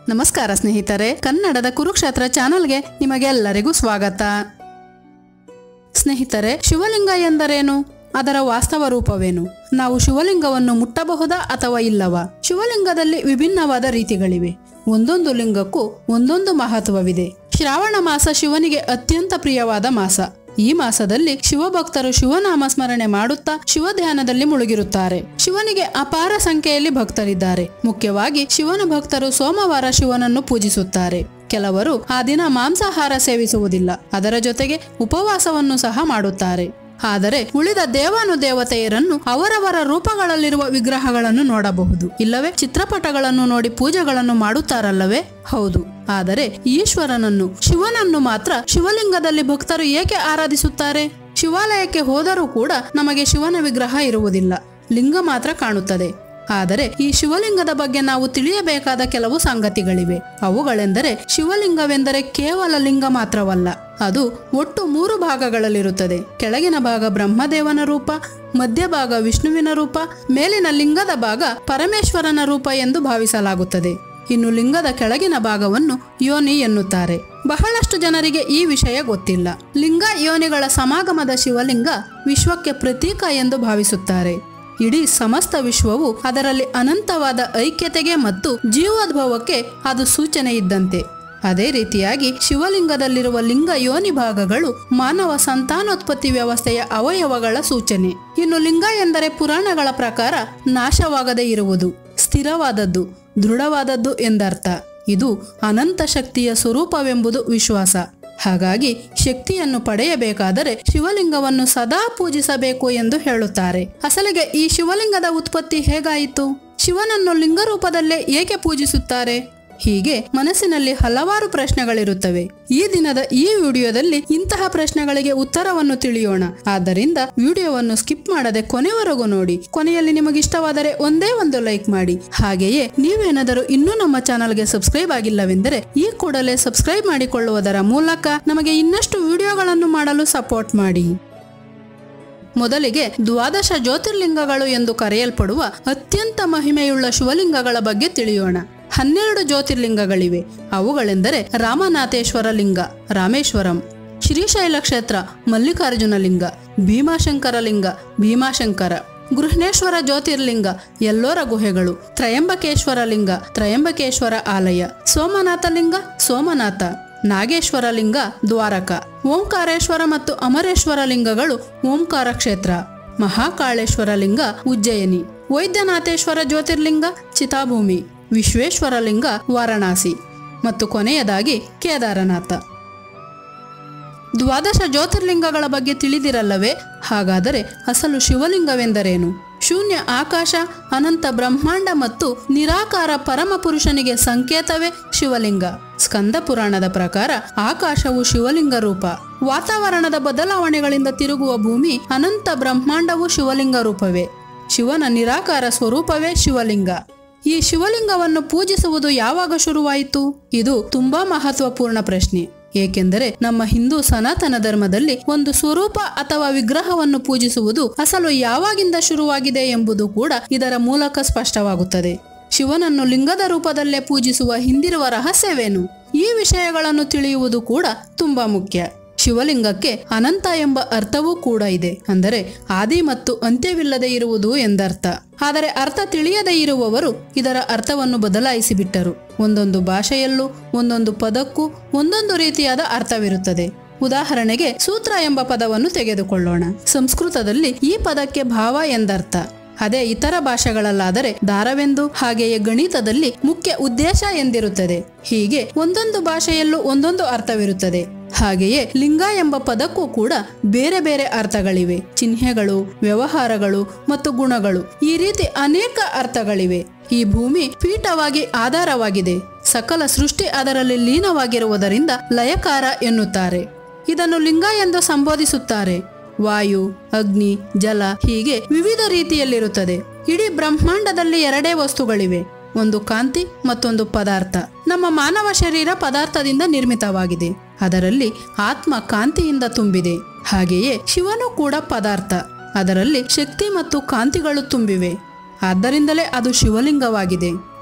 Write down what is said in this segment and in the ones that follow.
ನಮಸ್ಕಾರ ಸ್ನೇಹಿತರೆ, ಕನ್ನಡದ ಕುರುಕ್ಷೇತ್ರ ಚಾನೆಲ್ಗೆ ನಿಮಗೆಲ್ಲರಿಗೂ ಸ್ವಾಗತ. ಸ್ನೇಹಿತರೆ, ಶಿವಲಿಂಗ ಎಂದರೇನು? ಅದರ ವಾಸ್ತವ ರೂಪವೇನು? ನಾವು ಶಿವಲಿಂಗವನ್ನು ಮುಟ್ಟಬಹುದಾ ಅಥವಾ ಇಲ್ಲವಾ? ಶಿವಲಿಂಗದಲ್ಲಿ ವಿಭಿನ್ನವಾದ ರೀತಿಗಳಿವೆ. ಒಂದೊಂದು ಲಿಂಗಕ್ಕೂ ಒಂದೊಂದು ಮಹತ್ವವಿದೆ. ಶ್ರಾವಣ ಮಾಸ ಶಿವನಿಗೆ ಅತ್ಯಂತ ಪ್ರಿಯವಾದ ಮಾಸ. ಈ ಮಾಸದಲ್ಲಿ ಶಿವಭಕ್ತರು ಶಿವನಾಮ ಸ್ಮರಣೆ ಮಾಡುತ್ತಾ ಶಿವಧ್ಯಾನದಲ್ಲಿ ಮುಳುಗಿರುತ್ತಾರೆ. ಶಿವನಿಗೆ ಅಪಾರ ಸಂಖ್ಯೆಯಲ್ಲಿ ಭಕ್ತರಿದ್ದಾರೆ. ಮುಖ್ಯವಾಗಿ ಶಿವನ ಭಕ್ತರು ಸೋಮವಾರ ಶಿವನನ್ನು ಪೂಜಿಸುತ್ತಾರೆ. ಕೆಲವರು ಆ ದಿನ ಮಾಂಸಾಹಾರ ಸೇವಿಸುವುದಿಲ್ಲ. ಅದರ ಜೊತೆಗೆ ಉಪವಾಸವನ್ನು ಸಹ ಮಾಡುತ್ತಾರೆ. ಆದರೆ ಉಳಿದ ದೇವಾನುದೇವತೆಯರನ್ನು ಅವರವರ ರೂಪಗಳಲ್ಲಿರುವ ವಿಗ್ರಹಗಳನ್ನು ನೋಡಬಹುದು, ಇಲ್ಲವೇ ಚಿತ್ರಪಟಗಳನ್ನು ನೋಡಿ ಪೂಜೆಗಳನ್ನು ಮಾಡುತ್ತಾರಲ್ಲವೇ? ಹೌದು. ಆದರೆ ಈಶ್ವರನನ್ನು, ಶಿವನನ್ನು ಮಾತ್ರ ಶಿವಲಿಂಗದಲ್ಲಿ ಭಕ್ತರು ಏಕೆ ಆರಾಧಿಸುತ್ತಾರೆ? ಶಿವಾಲಯಕ್ಕೆ ಹೋದರೂ ಕೂಡ ನಮಗೆ ಶಿವನ ವಿಗ್ರಹ ಇರುವುದಿಲ್ಲ, ಲಿಂಗ ಮಾತ್ರ ಕಾಣುತ್ತದೆ. ಆದರೆ ಈ ಶಿವಲಿಂಗದ ಬಗ್ಗೆ ನಾವು ತಿಳಿಯಬೇಕಾದ ಕೆಲವು ಸಂಗತಿಗಳಿವೆ. ಅವುಗಳೆಂದರೆ, ಶಿವಲಿಂಗವೆಂದರೆ ಕೇವಲ ಲಿಂಗ ಮಾತ್ರವಲ್ಲ, ಅದು ಒಟ್ಟು 3 ಭಾಗಗಳಲ್ಲಿರುತ್ತದೆ. ಕೆಳಗಿನ ಭಾಗ ಬ್ರಹ್ಮದೇವನ ರೂಪ, ಮಧ್ಯಭಾಗ ವಿಷ್ಣುವಿನ ರೂಪ, ಮೇಲಿನ ಲಿಂಗದ ಭಾಗ ಪರಮೇಶ್ವರನ ರೂಪ ಎಂದು ಭಾವಿಸಲಾಗುತ್ತದೆ. ಇನ್ನು ಲಿಂಗದ ಕೆಳಗಿನ ಭಾಗವನ್ನು ಯೋನಿ ಎನ್ನುತ್ತಾರೆ. ಬಹಳಷ್ಟು ಜನರಿಗೆ ಈ ವಿಷಯ ಗೊತ್ತಿಲ್ಲ. ಲಿಂಗ ಯೋನಿಗಳ ಸಮಾಗಮದ ಶಿವಲಿಂಗ ವಿಶ್ವಕ್ಕೆ ಪ್ರತೀಕ ಎಂದು ಭಾವಿಸುತ್ತಾರೆ. ಇಡೀ ಸಮಸ್ತ ವಿಶ್ವವು ಅದರಲ್ಲಿ ಅನಂತವಾದ ಐಕ್ಯತೆಗೆ ಮತ್ತು ಜೀವೋದ್ಭವಕ್ಕೆ ಅದು ಸೂಚನೆ ಇದ್ದಂತೆ. ಅದೇ ರೀತಿಯಾಗಿ ಶಿವಲಿಂಗದಲ್ಲಿರುವ ಲಿಂಗ ಯೋನಿ ಭಾಗಗಳು ಮಾನವ ಸಂತಾನೋತ್ಪತ್ತಿ ವ್ಯವಸ್ಥೆಯ ಅವಯವಗಳ ಸೂಚನೆ. ಇನ್ನು ಲಿಂಗ ಎಂದರೆ ಪುರಾಣಗಳ ಪ್ರಕಾರ ನಾಶವಾಗದೇ ಇರುವುದು, ಸ್ಥಿರವಾದದ್ದು, ದೃಢವಾದದ್ದು ಎಂದರ್ಥ. ಇದು ಅನಂತ ಶಕ್ತಿಯ ಸ್ವರೂಪವೆಂಬುದು ವಿಶ್ವಾಸ. ಹಾಗಾಗಿ ಶಕ್ತಿಯನ್ನು ಪಡೆಯಬೇಕಾದರೆ ಶಿವಲಿಂಗವನ್ನು ಸದಾ ಪೂಜಿಸಬೇಕು ಎಂದು ಹೇಳುತ್ತಾರೆ. ಅಸಲಿಗೆ ಈ ಶಿವಲಿಂಗದ ಉತ್ಪತ್ತಿ ಹೇಗಾಯಿತು? ಶಿವನನ್ನು ಲಿಂಗ ರೂಪದಲ್ಲೇ ಏಕೆ ಪೂಜಿಸುತ್ತಾರೆ? ಹೀಗೆ ಮನಸ್ಸಿನಲ್ಲಿ ಹಲವಾರು ಪ್ರಶ್ನೆಗಳಿರುತ್ತವೆ. ಈ ದಿನದ ಈ ವಿಡಿಯೋದಲ್ಲಿ ಇಂತಹ ಪ್ರಶ್ನೆಗಳಿಗೆ ಉತ್ತರವನ್ನು ತಿಳಿಯೋಣ. ಆದ್ದರಿಂದ ವಿಡಿಯೋವನ್ನು ಸ್ಕಿಪ್ ಮಾಡದೆ ಕೊನೆವರೆಗೂ ನೋಡಿ. ಕೊನೆಯಲ್ಲಿ ನಿಮಗಿಷ್ಟವಾದರೆ ಒಂದೇ ಒಂದು ಲೈಕ್ ಮಾಡಿ. ಹಾಗೆಯೇ ನೀವೇನಾದರೂ ಇನ್ನೂ ನಮ್ಮ ಚಾನಲ್ಗೆ ಸಬ್ಸ್ಕ್ರೈಬ್ ಆಗಿಲ್ಲವೆಂದರೆ ಈ ಕೂಡಲೇ ಸಬ್ಸ್ಕ್ರೈಬ್ ಮಾಡಿಕೊಳ್ಳುವುದರ ಮೂಲಕ ನಮಗೆ ಇನ್ನಷ್ಟು ವಿಡಿಯೋಗಳನ್ನು ಮಾಡಲು ಸಪೋರ್ಟ್ ಮಾಡಿ. ಮೊದಲಿಗೆ 12 ಜ್ಯೋತಿರ್ಲಿಂಗಗಳು ಎಂದು ಕರೆಯಲ್ಪಡುವ ಅತ್ಯಂತ ಮಹಿಮೆಯುಳ್ಳ ಶಿವಲಿಂಗಗಳ ಬಗ್ಗೆ ತಿಳಿಯೋಣ. 12 ಜ್ಯೋತಿರ್ಲಿಂಗಗಳಿವೆ. ಅವುಗಳೆಂದರೆ ರಾಮನಾಥೇಶ್ವರ ಲಿಂಗ, ರಾಮೇಶ್ವರಂ; ಶ್ರೀಶೈಲ ಕ್ಷೇತ್ರ, ಮಲ್ಲಿಕಾರ್ಜುನ ಲಿಂಗ; ಭೀಮಾಶಂಕರ ಲಿಂಗ, ಭೀಮಾಶಂಕರ; ಗೃಹ್ಣೇಶ್ವರ ಜ್ಯೋತಿರ್ಲಿಂಗ, ಎಲ್ಲೋರ ಗುಹೆಗಳು; ತ್ರಯಂಬಕೇಶ್ವರ ಲಿಂಗ, ತ್ರಯಂಬಕೇಶ್ವರ ಆಲಯ; ಸೋಮನಾಥ ಲಿಂಗ, ಸೋಮನಾಥ; ನಾಗೇಶ್ವರ ಲಿಂಗ, ದ್ವಾರಕ; ಓಂಕಾರೇಶ್ವರ ಮತ್ತು ಅಮರೇಶ್ವರ ಲಿಂಗಗಳು, ಓಂಕಾರ ಕ್ಷೇತ್ರ; ಮಹಾಕಾಳೇಶ್ವರ ಲಿಂಗ, ಉಜ್ಜಯಿನಿ; ವೈದ್ಯನಾಥೇಶ್ವರ ಜ್ಯೋತಿರ್ಲಿಂಗ, ಚಿತಾಭೂಮಿ; ವಿಶ್ವೇಶ್ವರ ಲಿಂಗ, ವಾರಣಾಸಿ; ಮತ್ತು ಕೊನೆಯದಾಗಿ ಕೇದಾರನಾಥ. 12 ಜ್ಯೋತಿರ್ಲಿಂಗಗಳ ಬಗ್ಗೆ ತಿಳಿದಿರಲ್ಲವೇ? ಹಾಗಾದರೆ ಅಸಲು ಶಿವಲಿಂಗವೆಂದರೇನು? ಶೂನ್ಯ ಆಕಾಶ, ಅನಂತ ಬ್ರಹ್ಮಾಂಡ ಮತ್ತು ನಿರಾಕಾರ ಪರಮ ಪುರುಷನಿಗೆ ಸಂಕೇತವೇ ಶಿವಲಿಂಗ. ಸ್ಕಂದ ಪುರಾಣದ ಪ್ರಕಾರ ಆಕಾಶವು ಶಿವಲಿಂಗ ರೂಪ. ವಾತಾವರಣದ ಬದಲಾವಣೆಗಳಿಂದ ತಿರುಗುವ ಭೂಮಿ, ಅನಂತ ಬ್ರಹ್ಮಾಂಡವು ಶಿವಲಿಂಗ ರೂಪವೇ. ಶಿವನ ನಿರಾಕಾರ ಸ್ವರೂಪವೇ ಶಿವಲಿಂಗ. ಈ ಶಿವಲಿಂಗವನ್ನು ಪೂಜಿಸುವುದು ಯಾವಾಗ ಶುರುವಾಯಿತು? ಇದು ತುಂಬಾ ಮಹತ್ವಪೂರ್ಣ ಪ್ರಶ್ನೆ. ಏಕೆಂದರೆ ನಮ್ಮ ಹಿಂದೂ ಸನಾತನ ಧರ್ಮದಲ್ಲಿ ಒಂದು ಸ್ವರೂಪ ಅಥವಾ ವಿಗ್ರಹವನ್ನು ಪೂಜಿಸುವುದು ಅಸಲು ಯಾವಾಗಿಂದ ಶುರುವಾಗಿದೆ ಎಂಬುದು ಕೂಡ ಇದರ ಮೂಲಕ ಸ್ಪಷ್ಟವಾಗುತ್ತದೆ. ಶಿವನನ್ನು ಲಿಂಗದ ರೂಪದಲ್ಲೇ ಪೂಜಿಸುವ ಹಿಂದಿರುವ ರಹಸ್ಯವೇನು? ಈ ವಿಷಯಗಳನ್ನು ತಿಳಿಯುವುದು ಕೂಡ ತುಂಬಾ ಮುಖ್ಯ. ಶಿವಲಿಂಗಕ್ಕೆ ಅನಂತ ಎಂಬ ಅರ್ಥವೂ ಕೂಡ ಇದೆ. ಅಂದರೆ ಆದಿ ಮತ್ತು ಅಂತ್ಯವಿಲ್ಲದೆ ಇರುವುದು ಎಂದರ್ಥ. ಆದರೆ ಅರ್ಥ ತಿಳಿಯದೇ ಇರುವವರು ಇದರ ಅರ್ಥವನ್ನು ಬದಲಾಯಿಸಿ ಬಿಟ್ಟರು. ಒಂದೊಂದು ಭಾಷೆಯಲ್ಲೂ ಒಂದೊಂದು ಪದಕ್ಕೂ ಒಂದೊಂದು ರೀತಿಯಾದ ಅರ್ಥವಿರುತ್ತದೆ. ಉದಾಹರಣೆಗೆ ಸೂತ್ರ ಎಂಬ ಪದವನ್ನು ತೆಗೆದುಕೊಳ್ಳೋಣ. ಸಂಸ್ಕೃತದಲ್ಲಿ ಈ ಪದಕ್ಕೆ ಭಾವ ಎಂದರ್ಥ. ಅದೇ ಇತರ ಭಾಷೆಗಳಲ್ಲಾದರೆ ದಾರವೆಂದು, ಹಾಗೆಯೇ ಗಣಿತದಲ್ಲಿ ಮುಖ್ಯ ಉದ್ದೇಶ ಎಂದಿರುತ್ತದೆ. ಹೀಗೆ ಒಂದೊಂದು ಭಾಷೆಯಲ್ಲೂ ಒಂದೊಂದು ಅರ್ಥವಿರುತ್ತದೆ. ಹಾಗೆಯೇ ಲಿಂಗ ಎಂಬ ಪದಕ್ಕೂ ಕೂಡ ಬೇರೆ ಬೇರೆ ಅರ್ಥಗಳಿವೆ. ಚಿಹ್ನೆಗಳು, ವ್ಯವಹಾರಗಳು ಮತ್ತು ಗುಣಗಳು, ಈ ರೀತಿ ಅನೇಕ ಅರ್ಥಗಳಿವೆ. ಈ ಭೂಮಿ ಪೀಠವಾಗಿ ಆಧಾರವಾಗಿದೆ. ಸಕಲ ಸೃಷ್ಟಿ ಅದರಲ್ಲಿ ಲೀನವಾಗಿರುವುದರಿಂದ ಲಯಕಾರ ಎನ್ನುತ್ತಾರೆ. ಇದನ್ನು ಲಿಂಗ ಎಂದು ಸಂಬೋಧಿಸುತ್ತಾರೆ. ವಾಯು, ಅಗ್ನಿ, ಜಲ ಹೀಗೆ ವಿವಿಧ ರೀತಿಯಲ್ಲಿರುತ್ತದೆ. ಇಡೀ ಬ್ರಹ್ಮಾಂಡದಲ್ಲಿ 2 ವಸ್ತುಗಳಿವೆ, ಒಂದು ಕಾಂತಿ ಮತ್ತೊಂದು ಪದಾರ್ಥ. ನಮ್ಮ ಮಾನವ ಶರೀರ ಪದಾರ್ಥದಿಂದ ನಿರ್ಮಿತವಾಗಿದೆ. ಅದರಲ್ಲಿ ಆತ್ಮ ಕಾಂತಿಯಿಂದ ತುಂಬಿದೆ. ಹಾಗೆಯೇ ಶಿವನು ಕೂಡ ಪದಾರ್ಥ. ಅದರಲ್ಲಿ ಶಕ್ತಿ ಮತ್ತು ಕಾಂತಿಗಳು ತುಂಬಿವೆ. ಆದ್ದರಿಂದಲೇ ಅದು ಶಿವಲಿಂಗವಾಗಿದೆ.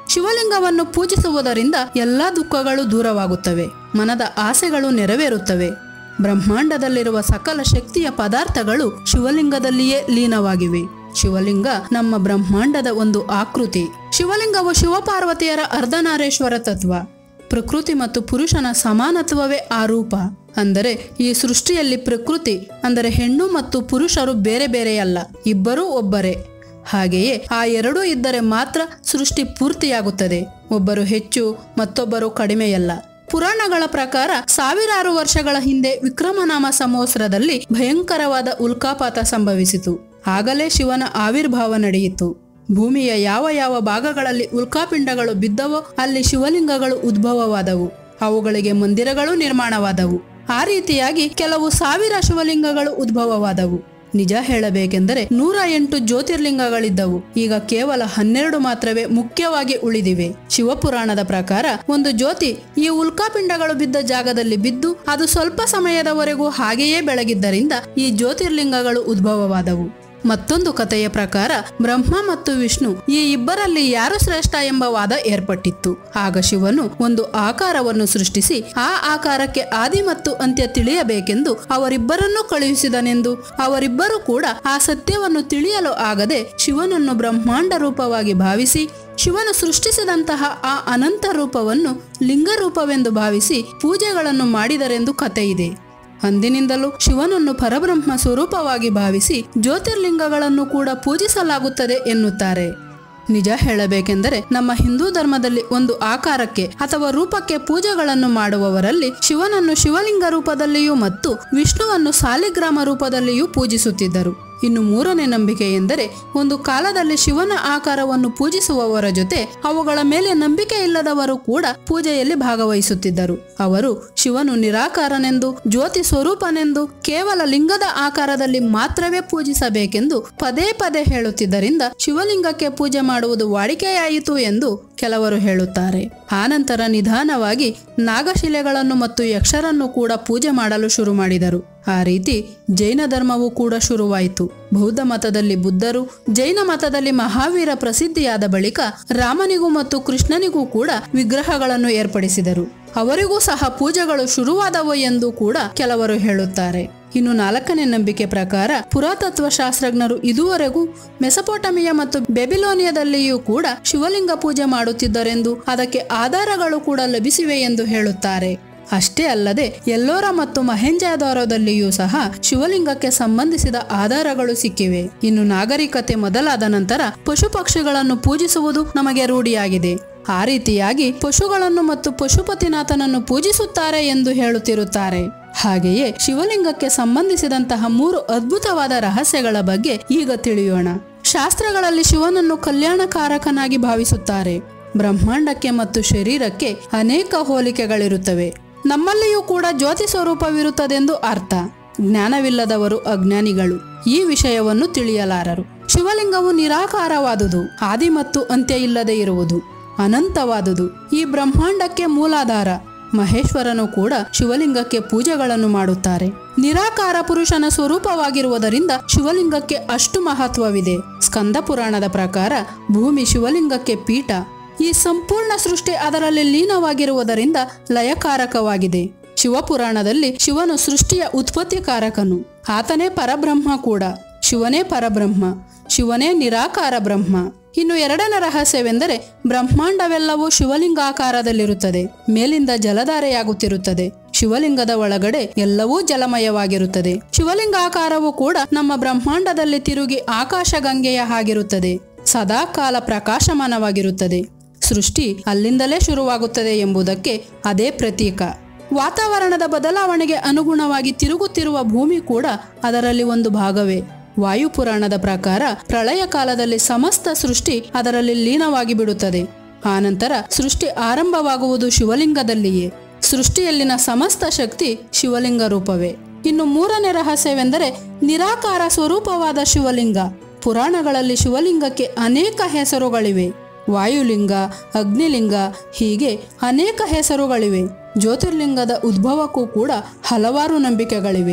ಶಿವಲಿಂಗವನ್ನು ಪೂಜಿಸುವುದರಿಂದ ಎಲ್ಲ ದುಃಖಗಳು ದೂರವಾಗುತ್ತವೆ, ಮನದ ಆಸೆಗಳು ನೆರವೇರುತ್ತವೆ. ಬ್ರಹ್ಮಾಂಡದಲ್ಲಿರುವ ಸಕಲ ಶಕ್ತಿಯ ಪದಾರ್ಥಗಳು ಶಿವಲಿಂಗದಲ್ಲಿಯೇ ಲೀನವಾಗಿವೆ. ಶಿವಲಿಂಗ ನಮ್ಮ ಬ್ರಹ್ಮಾಂಡದ ಒಂದು ಆಕೃತಿ. ಶಿವಲಿಂಗವು ಶಿವಪಾರ್ವತಿಯರ ಅರ್ಧನಾರೇಶ್ವರ ತತ್ವ. ಪ್ರಕೃತಿ ಮತ್ತು ಪುರುಷನ ಸಮಾನತ್ವವೇ ಆ ರೂಪ. ಅಂದರೆ ಈ ಸೃಷ್ಟಿಯಲ್ಲಿ ಪ್ರಕೃತಿ ಅಂದರೆ ಹೆಣ್ಣು ಮತ್ತು ಪುರುಷರು ಬೇರೆ ಬೇರೆಯಲ್ಲ, ಇಬ್ಬರೂ ಒಬ್ಬರೇ. ಹಾಗೆಯೇ ಆ ಎರಡೂ ಇದ್ದರೆ ಮಾತ್ರ ಸೃಷ್ಟಿ ಪೂರ್ತಿಯಾಗುತ್ತದೆ. ಒಬ್ಬರು ಹೆಚ್ಚು ಮತ್ತೊಬ್ಬರು ಕಡಿಮೆಯಲ್ಲ. ಪುರಾಣಗಳ ಪ್ರಕಾರ ಸಾವಿರಾರು ವರ್ಷಗಳ ಹಿಂದೆ ವಿಕ್ರಮನಾಮ ಸಂವತ್ಸರದಲ್ಲಿ ಭಯಂಕರವಾದ ಉಲ್ಕಾಪಾತ ಸಂಭವಿಸಿತು. ಆಗಲೇ ಶಿವನ ಆವಿರ್ಭಾವ ನಡೆಯಿತು. ಭೂಮಿಯ ಯಾವ ಯಾವ ಭಾಗಗಳಲ್ಲಿ ಉಲ್ಕಾಪಿಂಡಗಳು ಬಿದ್ದವೋ ಅಲ್ಲಿ ಶಿವಲಿಂಗಗಳು ಉದ್ಭವವಾದವು. ಅವುಗಳಿಗೆ ಮಂದಿರಗಳು ನಿರ್ಮಾಣವಾದವು. ಆ ರೀತಿಯಾಗಿ ಕೆಲವು ಸಾವಿರ ಶಿವಲಿಂಗಗಳು ಉದ್ಭವವಾದವು. ನಿಜ ಹೇಳಬೇಕೆಂದರೆ 108 ಜ್ಯೋತಿರ್ಲಿಂಗಗಳಿದ್ದವು. ಈಗ ಕೇವಲ 12 ಮಾತ್ರವೇ ಮುಖ್ಯವಾಗಿ ಉಳಿದಿವೆ. ಶಿವಪುರಾಣದ ಪ್ರಕಾರ ಒಂದು ಜ್ಯೋತಿ ಈ ಉಲ್ಕಾಪಿಂಡಗಳು ಬಿದ್ದ ಜಾಗದಲ್ಲಿ ಬಿದ್ದು ಅದು ಸ್ವಲ್ಪ ಸಮಯದವರೆಗೂ ಹಾಗೆಯೇ ಬೆಳಗಿದ್ದರಿಂದ ಈ ಜ್ಯೋತಿರ್ಲಿಂಗಗಳು ಉದ್ಭವವಾದವು. ಮತ್ತೊಂದು ಕಥೆಯ ಪ್ರಕಾರ ಬ್ರಹ್ಮ ಮತ್ತು ವಿಷ್ಣು ಈ ಇಬ್ಬರಲ್ಲಿ ಯಾರು ಶ್ರೇಷ್ಠ ಎಂಬ ವಾದ ಏರ್ಪಟ್ಟಿತ್ತು. ಆಗ ಶಿವನು ಒಂದು ಆಕಾರವನ್ನು ಸೃಷ್ಟಿಸಿ ಆ ಆಕಾರಕ್ಕೆ ಆದಿ ಮತ್ತು ಅಂತ್ಯ ತಿಳಿಯಬೇಕೆಂದು ಅವರಿಬ್ಬರನ್ನೂ ಕಳುಹಿಸಿದನೆಂದು, ಅವರಿಬ್ಬರೂ ಕೂಡ ಆ ಸತ್ಯವನ್ನು ತಿಳಿಯಲು ಆಗದೆ ಶಿವನನ್ನು ಬ್ರಹ್ಮಾಂಡ ರೂಪವಾಗಿ ಭಾವಿಸಿ ಶಿವನು ಸೃಷ್ಟಿಸಿದಂತಹ ಆ ಅನಂತ ರೂಪವನ್ನು ಲಿಂಗರೂಪವೆಂದು ಭಾವಿಸಿ ಪೂಜೆಗಳನ್ನು ಮಾಡಿದರೆಂದು ಕಥೆಯಿದೆ. ಅಂದಿನಿಂದಲೂ ಶಿವನನ್ನು ಪರಬ್ರಹ್ಮ ಸ್ವರೂಪವಾಗಿ ಭಾವಿಸಿ ಜ್ಯೋತಿರ್ಲಿಂಗಗಳನ್ನು ಕೂಡ ಪೂಜಿಸಲಾಗುತ್ತದೆ ಎನ್ನುತ್ತಾರೆ. ನಿಜ ಹೇಳಬೇಕೆಂದರೆ ನಮ್ಮ ಹಿಂದೂ ಧರ್ಮದಲ್ಲಿ ಒಂದು ಆಕಾರಕ್ಕೆ ಅಥವಾ ರೂಪಕ್ಕೆ ಪೂಜೆಗಳನ್ನು ಮಾಡುವವರಲ್ಲಿ ಶಿವನನ್ನು ಶಿವಲಿಂಗ ರೂಪದಲ್ಲಿಯೂ ಮತ್ತು ವಿಷ್ಣುವನ್ನು ಸಾಲಿಗ್ರಾಮ ರೂಪದಲ್ಲಿಯೂ ಪೂಜಿಸುತ್ತಿದ್ದರು. ಇನ್ನು ಮೂರನೇ ನಂಬಿಕೆ ಎಂದರೆ ಒಂದು ಕಾಲದಲ್ಲಿ ಶಿವನ ಆಕಾರವನ್ನು ಪೂಜಿಸುವವರ ಜೊತೆ ಅವುಗಳ ಮೇಲೆ ನಂಬಿಕೆ ಇಲ್ಲದವರು ಕೂಡ ಪೂಜೆಯಲ್ಲಿ ಭಾಗವಹಿಸುತ್ತಿದ್ದರು. ಅವರು ಶಿವನು ನಿರಾಕಾರನೆಂದು, ಜ್ಯೋತಿ ಸ್ವರೂಪನೆಂದು, ಕೇವಲ ಲಿಂಗದ ಆಕಾರದಲ್ಲಿ ಮಾತ್ರವೇ ಪೂಜಿಸಬೇಕೆಂದು ಪದೇ ಪದೇ ಹೇಳುತ್ತಿದ್ದರಿಂದ ಶಿವಲಿಂಗಕ್ಕೆ ಪೂಜೆ ಮಾಡುವುದು ವಾಡಿಕೆಯಾಯಿತು ಎಂದು ಕೆಲವರು ಹೇಳುತ್ತಾರೆ. ಆನಂತರ ನಿಧಾನವಾಗಿ ನಾಗಶಿಲೆಗಳನ್ನು ಮತ್ತು ಯಕ್ಷರನ್ನು ಕೂಡ ಪೂಜೆ ಮಾಡಲು ಶುರು ಮಾಡಿದರು. ಆ ರೀತಿ ಜೈನ ಧರ್ಮವೂ ಕೂಡ ಶುರುವಾಯಿತು. ಬೌದ್ಧ ಮತದಲ್ಲಿ ಬುದ್ಧರು, ಜೈನ ಮತದಲ್ಲಿ ಮಹಾವೀರ ಪ್ರಸಿದ್ಧಿಯಾದ ಬಳಿಕ ರಾಮನಿಗೂ ಮತ್ತು ಕೃಷ್ಣನಿಗೂ ಕೂಡ ವಿಗ್ರಹಗಳನ್ನು ಏರ್ಪಡಿಸಿದರು. ಅವರಿಗೂ ಸಹ ಪೂಜೆಗಳು ಶುರುವಾದವು ಎಂದು ಕೂಡ ಕೆಲವರು ಹೇಳುತ್ತಾರೆ. ಇನ್ನು ನಾಲ್ಕನೇ ನಂಬಿಕೆ ಪ್ರಕಾರ ಪುರಾತತ್ವ ಶಾಸ್ತ್ರಜ್ಞರು ಇದುವರೆಗೂ ಮೆಸೊಪೊಟಮಿಯಾ ಮತ್ತು ಬೆಬಿಲೋನಿಯಾದಲ್ಲಿಯೂ ಕೂಡ ಶಿವಲಿಂಗ ಪೂಜೆ ಮಾಡುತ್ತಿದ್ದರೆಂದು, ಅದಕ್ಕೆ ಆಧಾರಗಳು ಕೂಡ ಲಭಿಸಿವೆ ಎಂದು ಹೇಳುತ್ತಾರೆ. ಅಷ್ಟೇ ಅಲ್ಲದೆ ಎಲ್ಲೋರ ಮತ್ತು ಮೊಹೆಂಜೊದಾರೊದಲ್ಲಿಯೂ ಸಹ ಶಿವಲಿಂಗಕ್ಕೆ ಸಂಬಂಧಿಸಿದ ಆಧಾರಗಳು ಸಿಕ್ಕಿವೆ. ಇನ್ನು ನಾಗರಿಕತೆ ಮೊದಲಾದ ನಂತರ ಪಶು ಪಕ್ಷಿಗಳನ್ನು ಪೂಜಿಸುವುದು ನಮಗೆ ರೂಢಿಯಾಗಿದೆ. ಆ ರೀತಿಯಾಗಿ ಪಶುಗಳನ್ನು ಮತ್ತು ಪಶುಪತಿನಾಥನನ್ನು ಪೂಜಿಸುತ್ತಾರೆ ಎಂದು ಹೇಳುತ್ತಿರುತ್ತಾರೆ. ಹಾಗೆಯೇ ಶಿವಲಿಂಗಕ್ಕೆ ಸಂಬಂಧಿಸಿದಂತಹ 3 ಅದ್ಭುತವಾದ ರಹಸ್ಯಗಳ ಬಗ್ಗೆ ಈಗ ತಿಳಿಯೋಣ. ಶಾಸ್ತ್ರಗಳಲ್ಲಿ ಶಿವನನ್ನು ಕಲ್ಯಾಣಕಾರಕನಾಗಿ ಭಾವಿಸುತ್ತಾರೆ. ಬ್ರಹ್ಮಾಂಡಕ್ಕೆ ಮತ್ತು ಶರೀರಕ್ಕೆ ಅನೇಕ ಹೋಲಿಕೆಗಳಿರುತ್ತವೆ. ನಮ್ಮಲ್ಲಿಯೂ ಕೂಡ ಜ್ಯೋತಿ ಸ್ವರೂಪವಿರುತ್ತದೆಂದು ಅರ್ಥ. ಜ್ಞಾನವಿಲ್ಲದವರು ಅಜ್ಞಾನಿಗಳು ಈ ವಿಷಯವನ್ನು ತಿಳಿಯಲಾರರು. ಶಿವಲಿಂಗವು ನಿರಾಕಾರವಾದುದು, ಆದಿ ಮತ್ತು ಅಂತ್ಯ ಇಲ್ಲದೆ ಇರುವುದು, ಅನಂತವಾದುದು. ಈ ಬ್ರಹ್ಮಾಂಡಕ್ಕೆ ಮೂಲಾಧಾರ. ಮಹೇಶ್ವರನು ಕೂಡ ಶಿವಲಿಂಗಕ್ಕೆ ಪೂಜೆಗಳನ್ನು ಮಾಡುತ್ತಾರೆ. ನಿರಾಕಾರ ಪುರುಷನ ಸ್ವರೂಪವಾಗಿರುವುದರಿಂದ ಶಿವಲಿಂಗಕ್ಕೆ ಅಷ್ಟು ಮಹತ್ವವಿದೆ. ಸ್ಕಂದ ಪುರಾಣದ ಪ್ರಕಾರ ಭೂಮಿ ಶಿವಲಿಂಗಕ್ಕೆ ಪೀಠ. ಈ ಸಂಪೂರ್ಣ ಸೃಷ್ಟಿ ಅದರಲ್ಲಿ ಲೀನವಾಗಿರುವುದರಿಂದ ಲಯಕಾರಕವಾಗಿದೆ. ಶಿವಪುರಾಣದಲ್ಲಿ ಶಿವನು ಸೃಷ್ಟಿಯ ಉತ್ಪತ್ತಿಕಾರಕನು. ಆತನೇ ಪರಬ್ರಹ್ಮ ಕೂಡ. ಶಿವನೇ ಪರಬ್ರಹ್ಮ, ಶಿವನೇ ನಿರಾಕಾರ ಬ್ರಹ್ಮ. ಇನ್ನು ಎರಡನೇ ರಹಸ್ಯವೆಂದರೆ ಬ್ರಹ್ಮಾಂಡವೆಲ್ಲವೂ ಶಿವಲಿಂಗಾಕಾರದಲ್ಲಿರುತ್ತದೆ. ಮೇಲಿಂದ ಜಲಧಾರೆಯಾಗುತ್ತಿರುತ್ತದೆ. ಶಿವಲಿಂಗದ ಒಳಗಡೆ ಎಲ್ಲವೂ ಜಲಮಯವಾಗಿರುತ್ತದೆ. ಶಿವಲಿಂಗಾಕಾರವು ಕೂಡ ನಮ್ಮ ಬ್ರಹ್ಮಾಂಡದಲ್ಲಿ ತಿರುಗಿ ಆಕಾಶಗಂಗೆಯ ಹಾಗಿರುತ್ತದೆ. ಸದಾ ಕಾಲ ಪ್ರಕಾಶಮಾನವಾಗಿರುತ್ತದೆ. ಸೃಷ್ಟಿ ಅಲ್ಲಿಂದಲೇ ಶುರುವಾಗುತ್ತದೆ ಎಂಬುದಕ್ಕೆ ಅದೇ ಪ್ರತೀಕ. ವಾತಾವರಣದ ಬದಲಾವಣೆಗೆ ಅನುಗುಣವಾಗಿ ತಿರುಗುತ್ತಿರುವ ಭೂಮಿ ಕೂಡ ಅದರಲ್ಲಿ ಒಂದು ಭಾಗವೇ. ವಾಯುಪುರಾಣದ ಪ್ರಕಾರ ಪ್ರಳಯ ಕಾಲದಲ್ಲಿ ಸಮಸ್ತ ಸೃಷ್ಟಿ ಅದರಲ್ಲಿ ಲೀನವಾಗಿ ಬಿಡುತ್ತದೆ. ಆನಂತರ ಸೃಷ್ಟಿ ಆರಂಭವಾಗುವುದು ಶಿವಲಿಂಗದಲ್ಲಿಯೇ. ಸೃಷ್ಟಿಯಲ್ಲಿನ ಸಮಸ್ತ ಶಕ್ತಿ ಶಿವಲಿಂಗ ರೂಪವೇ. ಇನ್ನು ಮೂರನೇ ರಹಸ್ಯವೆಂದರೆ ನಿರಾಕಾರ ಸ್ವರೂಪವಾದ ಶಿವಲಿಂಗ. ಪುರಾಣಗಳಲ್ಲಿ ಶಿವಲಿಂಗಕ್ಕೆ ಅನೇಕ ಹೆಸರುಗಳಿವೆ. ವಾಯುಲಿಂಗ, ಅಗ್ನಿಲಿಂಗ, ಹೀಗೆ ಅನೇಕ ಹೆಸರುಗಳಿವೆ. ಜ್ಯೋತಿರ್ಲಿಂಗದ ಉದ್ಭವಕ್ಕೂ ಕೂಡ ಹಲವಾರು ನಂಬಿಕೆಗಳಿವೆ.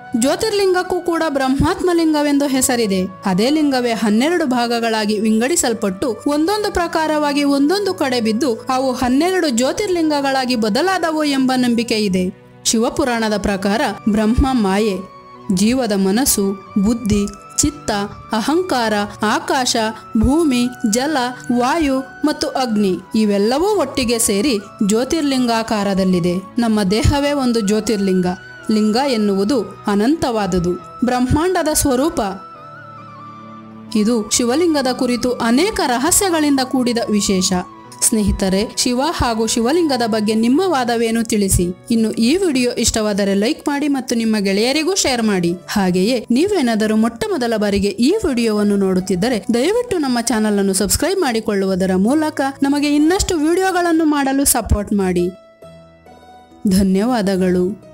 ಜ್ಯೋತಿರ್ಲಿಂಗಕ್ಕೂ ಕೂಡ ಬ್ರಹ್ಮಾತ್ಮಲಿಂಗವೆಂದು ಹೆಸರಿದೆ. ಅದೇ ಲಿಂಗವೇ 12 ಭಾಗಗಳಾಗಿ ವಿಂಗಡಿಸಲ್ಪಟ್ಟು ಒಂದೊಂದು ಪ್ರಕಾರವಾಗಿ ಒಂದೊಂದು ಕಡೆ ಬಿದ್ದು ಅವು 12 ಜ್ಯೋತಿರ್ಲಿಂಗಗಳಾಗಿ ಬದಲಾದವು ಎಂಬ ನಂಬಿಕೆ ಇದೆ. ಶಿವಪುರಾಣದ ಪ್ರಕಾರ ಬ್ರಹ್ಮ ಮಾಯೆ, ಜೀವದ ಮನಸ್ಸು, ಬುದ್ಧಿ, ಚಿತ್ತ, ಅಹಂಕಾರ, ಆಕಾಶ, ಭೂಮಿ, ಜಲ, ವಾಯು ಮತ್ತು ಅಗ್ನಿ ಇವೆಲ್ಲವೂ ಒಟ್ಟಿಗೆ ಸೇರಿ ಜ್ಯೋತಿರ್ಲಿಂಗಾಕಾರದಲ್ಲಿದೆ. ನಮ್ಮ ದೇಹವೇ ಒಂದು ಜ್ಯೋತಿರ್ಲಿಂಗ. ಲಿಂಗ ಎನ್ನುವುದು ಅನಂತವಾದುದು, ಬ್ರಹ್ಮಾಂಡದ ಸ್ವರೂಪ. ಇದು ಶಿವಲಿಂಗದ ಕುರಿತು ಅನೇಕ ರಹಸ್ಯಗಳಿಂದ ಕೂಡಿದ ವಿಶೇಷ. ಸ್ನೇಹಿತರೆ, ಶಿವ ಹಾಗೂ ಶಿವಲಿಂಗದ ಬಗ್ಗೆ ನಿಮ್ಮ ವಾದವೇನು ತಿಳಿಸಿ. ಇನ್ನು ಈ ವಿಡಿಯೋ ಇಷ್ಟವಾದರೆ ಲೈಕ್ ಮಾಡಿ ಮತ್ತು ನಿಮ್ಮ ಗೆಳೆಯರಿಗೂ ಶೇರ್ ಮಾಡಿ. ಹಾಗೆಯೇ ನೀವೇನಾದರೂ ಮೊಟ್ಟ ಮೊದಲ ಬಾರಿಗೆ ಈ ವಿಡಿಯೋವನ್ನು ನೋಡುತ್ತಿದ್ದರೆ ದಯವಿಟ್ಟು ನಮ್ಮ ಚಾನಲ್ ಅನ್ನು ಸಬ್ಸ್ಕ್ರೈಬ್ ಮಾಡಿಕೊಳ್ಳುವುದರ ಮೂಲಕ ನಮಗೆ ಇನ್ನಷ್ಟು ವಿಡಿಯೋಗಳನ್ನು ಮಾಡಲು ಸಪೋರ್ಟ್ ಮಾಡಿ. ಧನ್ಯವಾದಗಳು.